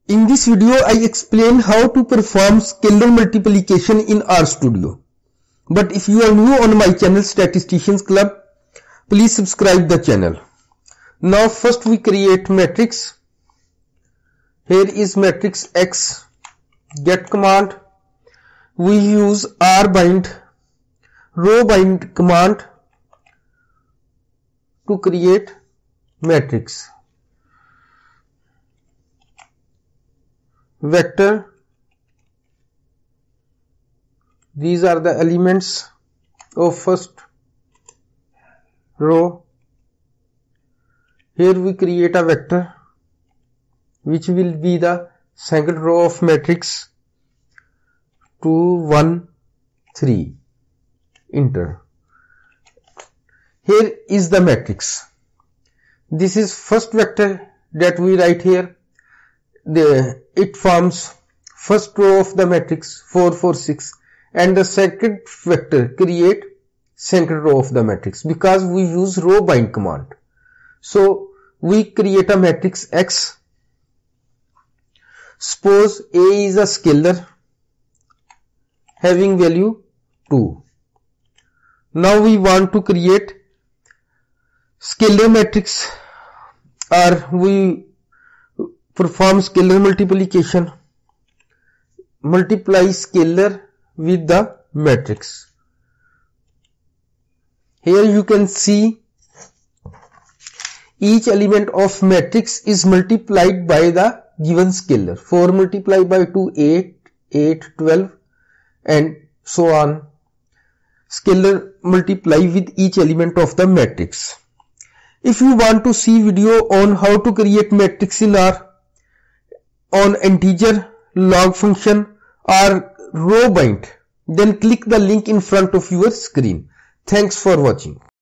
In this video, I explain how to perform scalar multiplication in RStudio. But if you are new on my channel Statisticians Club, please subscribe the channel. Now first we create matrix. Here is matrix X. Get command. We use rbind, row bind command to create matrix. Vector, these are the elements of first row. Here we create a vector which will be the second row of matrix 2 1 3. Enter. Here is the matrix. This is first vector that we write here. It forms first row of the matrix 4 4 6, and the second vector create second row of the matrix because we use row bind command. So we create a matrix X. Suppose A is a scalar having value 2. Now we want to create scalar matrix, or we perform scalar multiplication. Multiply scalar with the matrix. Here you can see each element of matrix is multiplied by the given scalar. 4 multiplied by 2, 8, 8, 12, and so on. Scalar multiply with each element of the matrix. If you want to see video on how to create matrix in R on integer, log function, or row bind, then click the link in front of your screen. Thanks for watching.